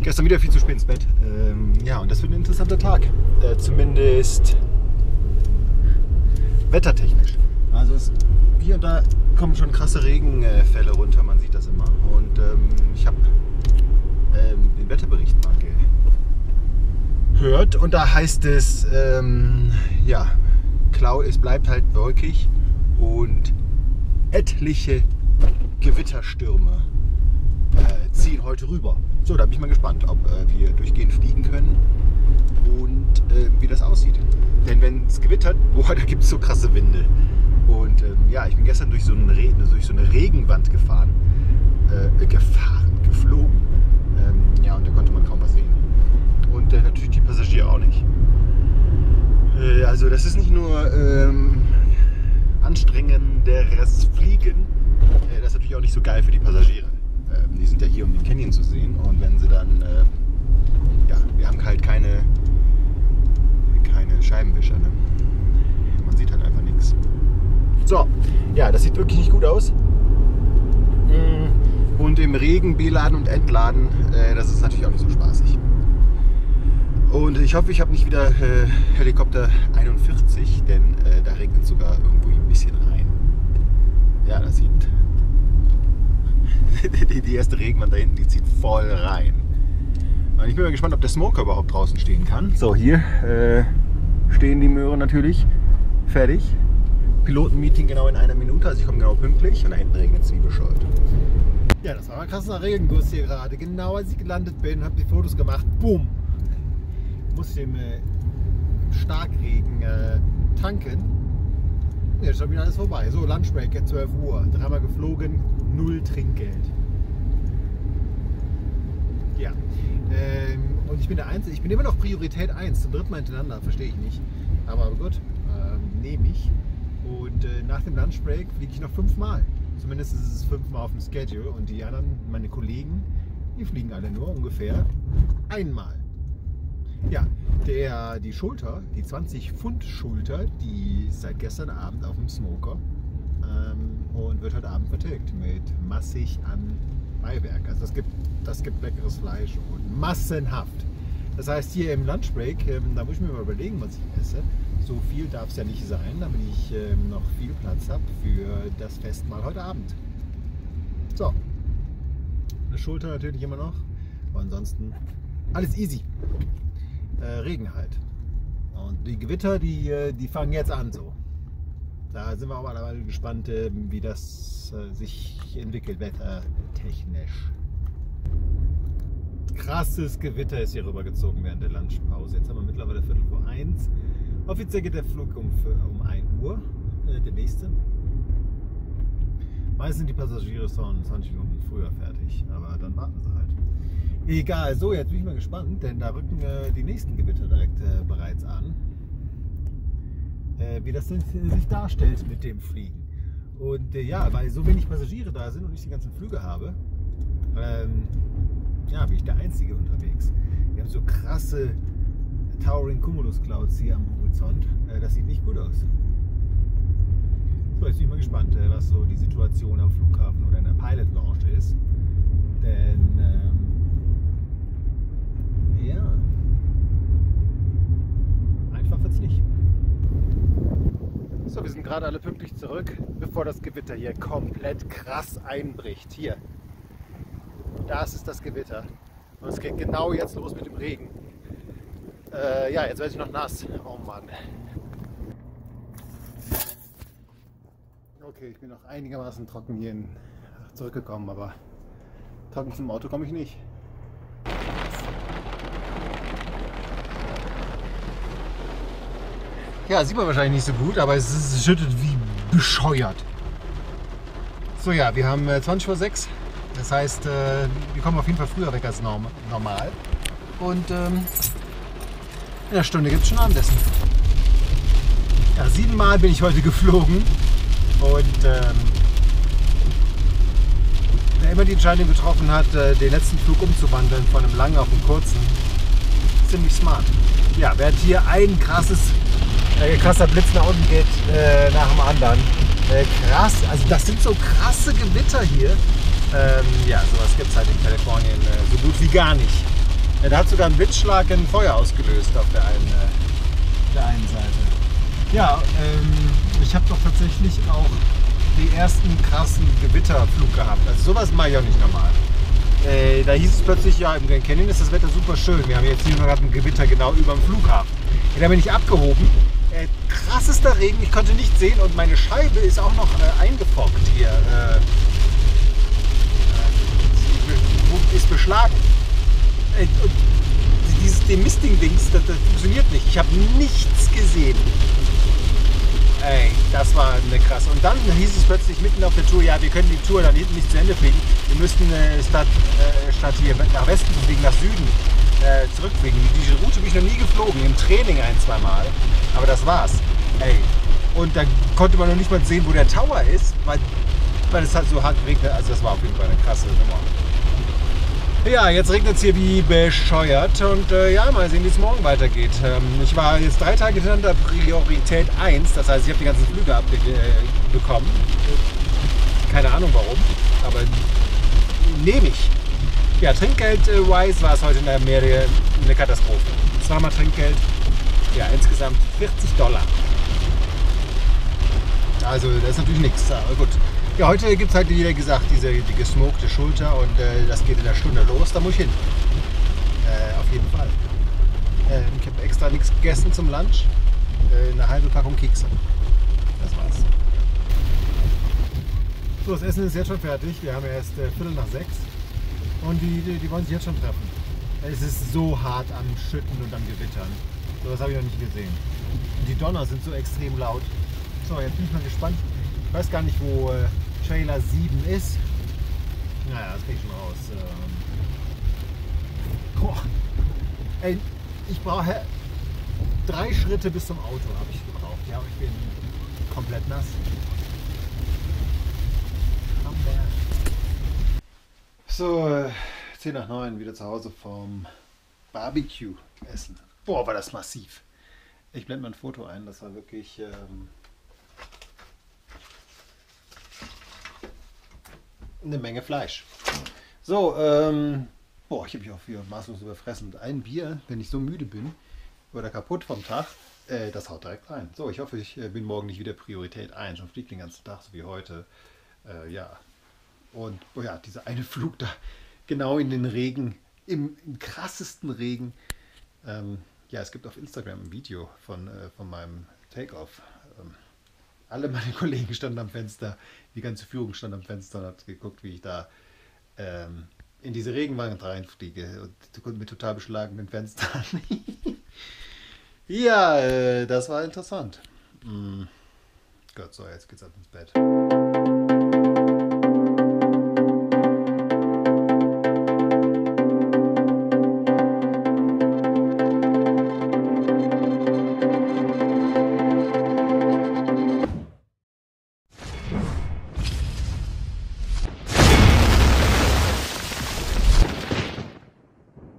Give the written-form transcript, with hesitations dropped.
Gestern wieder viel zu spät ins Bett. Ja, und das wird ein interessanter Tag. Zumindest wettertechnisch. Also hier und da kommen schon krasse Regenfälle runter, man sieht das immer. Und ich habe den Wetterbericht mal gehört und da heißt es, ja, es bleibt halt wolkig und etliche Gewitterstürme ziehen heute rüber. So, da bin ich mal gespannt, ob wir durchgehend fliegen können und wie das aussieht. Denn wenn es gewittert, boah, da gibt es so krasse Winde. Und ja, ich bin gestern durch so eine Regenwand geflogen. Ja, und da konnte man kaum was sehen. Und natürlich die Passagiere auch nicht. Also das ist nicht nur anstrengenderes Fliegen, das ist natürlich auch nicht so geil für die Passagiere. Die sind ja hier, um den Canyon zu sehen, und wenn sie dann, ja, wir haben halt keine Scheibenwischer, ne? Man sieht halt einfach nichts. So, ja, das sieht wirklich nicht gut aus. Und im Regen beladen und entladen, das ist natürlich auch nicht so spaßig. Und ich hoffe, ich habe nicht wieder Helikopter 41, denn da regnet es sogar irgendwo ein bisschen rein. Ja, das sieht... die erste Regenwand da hinten, die zieht voll rein. Und ich bin mal gespannt, ob der Smoker überhaupt draußen stehen kann. So, hier stehen die Möhren natürlich fertig. Pilotenmeeting genau in 1 Minute, also ich komme genau pünktlich, und da hinten regnet es wie bescheuert. Ja, das war ein krasser Regenguss hier gerade. Genau als ich gelandet bin, habe die Fotos gemacht. Boom! Muss im Starkregen tanken. Ja, ist schon wieder alles vorbei. So, Lunchbreak, 12 Uhr. 3-mal geflogen, 0 Trinkgeld. Ja. Und ich bin der Einzige, ich bin immer noch Priorität 1, zum 3. Mal hintereinander, verstehe ich nicht. Aber gut, nehme ich. Und nach dem Lunchbreak fliege ich noch 5-mal. Zumindest ist es 5-mal auf dem Schedule. Und die anderen, meine Kollegen, die fliegen alle nur ungefähr 1-mal. Ja, die Schulter, die 20 Pfund Schulter, die ist seit gestern Abend auf dem Smoker und wird heute Abend vertilgt mit massig an Beiwerk. Also das gibt leckeres Fleisch und massenhaft. Das heißt, hier im Lunchbreak, da muss ich mir mal überlegen, was ich esse. So viel darf es ja nicht sein, damit ich noch viel Platz habe für das Festmahl heute Abend. So, eine Schulter natürlich immer noch, aber ansonsten alles easy. Regen halt. Und die Gewitter, die fangen jetzt an so. Da sind wir auch alle gespannt, wie das sich entwickelt, wettertechnisch. Krasses Gewitter ist hier rübergezogen während der Lunchpause. Jetzt haben wir mittlerweile 1:15. Offiziell geht der Flug um 1 Uhr, der nächste. Meist sind die Passagiere schon 20 Minuten früher fertig, aber dann warten sie halt. Egal, so, jetzt bin ich mal gespannt, denn da rücken die nächsten Gewitter direkt bereits an. Wie das denn sich darstellt mit dem Fliegen. Und ja, weil so wenig Passagiere da sind und ich die ganzen Flüge habe, ja, bin ich der Einzige unterwegs. Wir haben so krasse Towering Cumulus Clouds hier am Horizont. Das sieht nicht gut aus. So, jetzt bin ich mal gespannt, was so die Situation am Flughafen oder in der Pilot Lounge ist. Denn ja, einfach wird's nicht. So, wir sind gerade alle pünktlich zurück, bevor das Gewitter hier komplett krass einbricht. Hier, das ist das Gewitter. Und es geht genau jetzt los mit dem Regen. Ja, jetzt werde ich noch nass. Oh Mann. Okay, ich bin noch einigermaßen trocken hier zurückgekommen, aber trocken zum Auto komme ich nicht. Ja, sieht man wahrscheinlich nicht so gut, aber es schüttet wie bescheuert. So, ja, wir haben 6:20. Das heißt, wir kommen auf jeden Fall früher weg als normal. Und in einer Stunde gibt es schon Abendessen. Ja, 7-mal bin ich heute geflogen. Und wer immer die Entscheidung getroffen hat, den letzten Flug umzuwandeln von einem langen auf einen kurzen, ziemlich smart. Ja, während hier ein krasser Blitz nach unten geht nach dem anderen. Krass, also das sind so krasse Gewitter hier. Ja, sowas gibt es halt in Kalifornien so gut wie gar nicht. Ja, da hat sogar ein Blitzschlag ein Feuer ausgelöst auf der einen Seite. Ja, ich habe doch tatsächlich auch die ersten krassen Gewitterflug gehabt. Also sowas mache ich auch nicht normal. Da hieß es plötzlich, ja, im Grand Canyon ist das Wetter super schön. Wir haben jetzt hier noch gerade ein Gewitter genau über dem Flughafen. Ja, da bin ich abgehoben. Krassester Regen, ich konnte nicht sehen und meine Scheibe ist auch noch eingefockt hier. Ist beschlagen. Und dieses Demisting-Dings, das funktioniert nicht. Ich habe nichts gesehen. Ey, das war eine krasse. Und dann hieß es plötzlich mitten auf der Tour, ja, wir können die Tour dann hinten nicht zu Ende fliegen. Wir müssten statt hier nach Westen zu fliegen, nach Süden zurückfliegen. Diese Route bin ich noch nie geflogen, im Training ein, zwei Mal. Aber das war's. Ey. Und da konnte man noch nicht mal sehen, wo der Tower ist, weil es halt so hart regnet. Also das war auf jeden Fall eine krasse Nummer. Ja, jetzt regnet es hier wie bescheuert und ja, mal sehen, wie es morgen weitergeht. Ich war jetzt 3 Tage hintereinander Priorität 1, das heißt, ich habe die ganzen Flüge abbekommen. Keine Ahnung warum, aber nehme ich. Ja, Trinkgeld-wise war es heute eine Katastrophe. Zweimal Trinkgeld, ja, insgesamt $40. Also, das ist natürlich nichts, aber gut. Ja, heute gibt es halt, wie gesagt, die gesmokte Schulter und das geht in einer Stunde los, da muss ich hin. Auf jeden Fall. Ich habe extra nichts gegessen zum Lunch. Eine halbe Packung Kekse. Das war's. So, das Essen ist jetzt schon fertig. Wir haben erst 5:45 und die wollen sich jetzt schon treffen. Es ist so hart am Schütten und am Gewittern. So, das habe ich noch nicht gesehen. Und die Donner sind so extrem laut. So, jetzt bin ich mal gespannt. Ich weiß gar nicht, wo Trailer 7 ist. Naja, das krieg ich schon raus. Boah. Ey, ich brauche 3 Schritte bis zum Auto, habe ich gebraucht. Ja, ich bin komplett nass. So, 10:09 wieder zu Hause vom Barbecue essen. Boah, war das massiv. Ich blende mal ein Foto ein, das war wirklich eine Menge Fleisch. So, boah, ich habe mich auch hier maßlos überfressen. Ein Bier, wenn ich so müde bin oder kaputt vom Tag, das haut direkt rein. So, ich hoffe, ich bin morgen nicht wieder Priorität 1 und fliege den ganzen Tag, so wie heute. Ja, und oh ja, dieser eine Flug da, genau in den Regen, im krassesten Regen. Ja, es gibt auf Instagram ein Video von meinem Take-Off. Alle meine Kollegen standen am Fenster, die ganze Führung stand am Fenster und hat geguckt, wie ich da in diese Regenwand reinfliege und mit total beschlagenen Fenstern. Ja, das war interessant. Gott, so, jetzt geht's ab ins Bett.